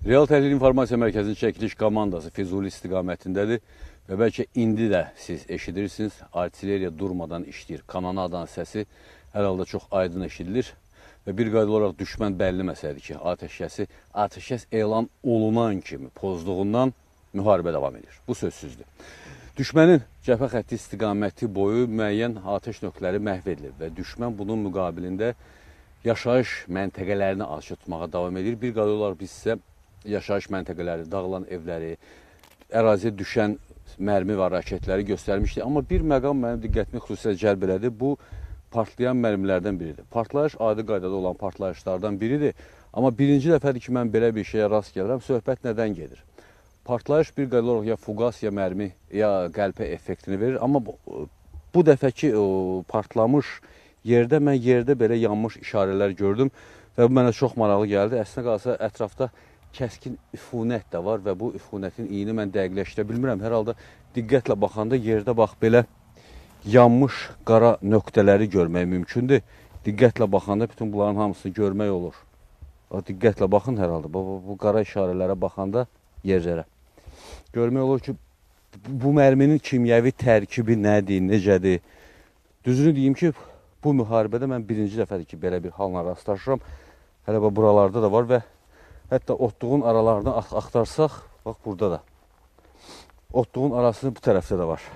Real Təhlil İnformasiya Mərkəzinin çəkiliş komandası Füzuli istiqamətindədir və bəlkə indi də siz eşidirsiniz, artilleriya durmadan işləyir. Kananadan səsi hər halda çox aydın eşidilir və bir qayda olaraq düşmən bəlli məsələdir ki, atəşkəs elan olunan kimi pozduğundan müharibə davam edir. Bu sözsüzdür. Düşmənin cəbhə xətti istiqaməti boyu müəyyən atəş nöqtələri məhv edilir və düşmən bunun müqabilində yaşayış məntəqələrini atəşə tutmağa davam edir. Bir qayda olaraq biz sizə yaşayış məntəqələri, dağılan evləri, əraziyə düşən mərmi və raketləri göstərmişdik. Amma bir məqam mənim diqqətimi xüsusilə cəlb elədi. Bu, partlayan mərmilərdən biridir. Partlayış adi qaydada olan partlayışlardan biridir. Amma birinci dəfədir ki, mən belə bir şeyə rast gəlirəm. Söhbət nədən gedir? Partlayış bir qayda olaraq ya fuqas, ya mərmi, ya qəlpə effektini verir. Amma bu dəfəki partlamış yerdə mən belə yanmış işarələr gördüm və bu mənə çox maraqlı gəldi. Əslində qalsa ətrafda kəskin üfunət də var və bu üfunətin iyini mən dəqiqləşdirə bilmirəm. Hər halda diqqətlə baxanda yerdə bax belə yanmış qara nöqtələri görmək mümkündür. Diqqətlə baxanda bütün bunların hamısını görmək olur. Diqqətlə baxın hər halda. Bu qara işarələrə baxanda yerlərə. Görmək olur ki, bu mərminin kimyəvi tərkibi nədir, necədir? Düzünü deyim ki, bu müharibədə mən birinci dəfədir ki, belə bir halına rastlaşıram. Hələ buralarda da var və hətta otluğun aralarını axtarsaq, bax burada da. Otluğun arasını bu tərəfdə də var.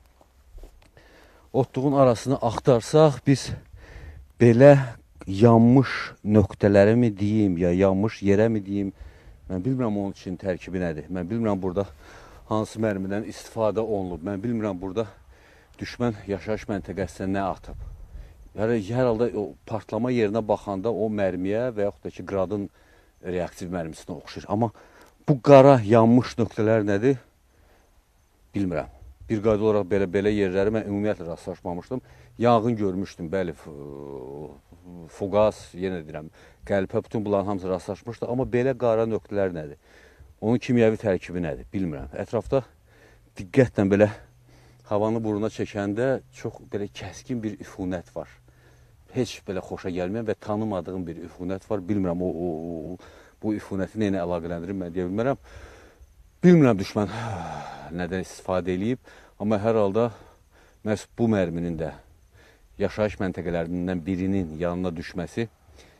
Otluğun arasını axtarsaq, biz belə yanmış nöqtələri mi deyim, ya yanmış yerə mi deyim, mən bilmirəm onun için tərkibi nədir. Mən bilmirəm burada hansı mərmidən istifadə olunub. Mən bilmirəm burada düşmən yaşayış məntəqəsinə nə atıb. Yəni, hər halda partlama yerinə baxanda o mərmiyə və yaxud da ki, qradın reaktiv mərmisinə oxşayır. Amma bu qara yanmış nöqtələr nədir? Bilmirəm. Bir qayda olaraq belə yerləri mən ümumiyyətlə rastlaşmamışdım. Yanğın görmüşdüm, bəli, fuqas, yenə deyirəm, qəlpə, bütün bunların hamısı rastlaşmışdı. Amma belə qara nöqtələr nədir? Onun kimyəvi tərkibi nədir? Bilmirəm. Ətrafda diqqətlə belə havanı buruna çəkəndə çox belə kəskin bir üfunət var. Heç belə xoşa gəlməyən və tanımadığım bir üfunət var. Bilmirəm, bu üfunəti nə ilə əlaqələndirir, mən deyə bilmərəm. Bilmirəm düşmən nədən istifadə edib, amma hər halda məhz bu mərminin də yaşayış məntəqələrindən birinin yanına düşməsi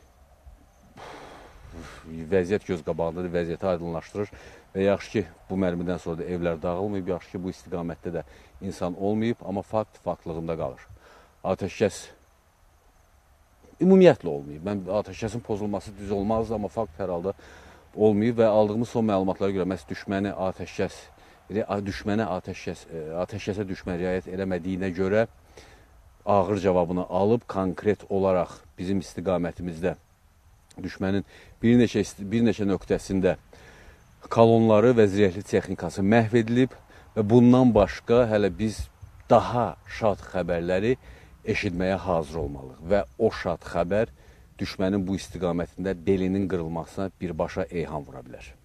vəziyyət göz qabağındadır, vəziyyəti aydınlaşdırır və yaxşı ki, bu mərmidən sonra da evlər dağılmayıb, yaxşı ki, bu istiqamətdə də insan olmayıb, amma fakt faktlığında qalır. Atəşkəs ümumiyyətlə olmayıb. Mən atəşkəsin pozulması düz olmazdı, amma fakt hər halda olmayıb və aldığımız son məlumatlara görə məhz atəşkəsə düşmən riayət eləmədiyinə görə ağır cavabını alıb, konkret olaraq bizim istiqamətimizdə düşmənin bir neçə nöqtəsində kolonları və zirehli texnikası məhv edilib və bundan başqa hələ biz daha şad xəbərləri eşitməyə hazır olmalıyıq və o şad xəbər düşmənin bu istiqamətində belinin qırılmasına birbaşa eyham vura bilər.